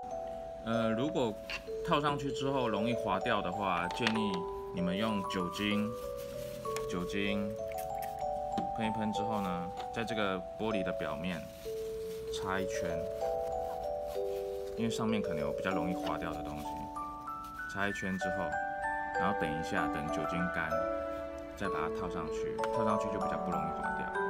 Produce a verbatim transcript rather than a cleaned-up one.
呃，如果套上去之后容易滑掉的话，建议你们用酒精，酒精喷一喷之后呢，在这个玻璃的表面擦一圈，因为上面可能有比较容易滑掉的东西，擦一圈之后，然后等一下，等酒精干，再把它套上去，套上去就比较不容易滑掉。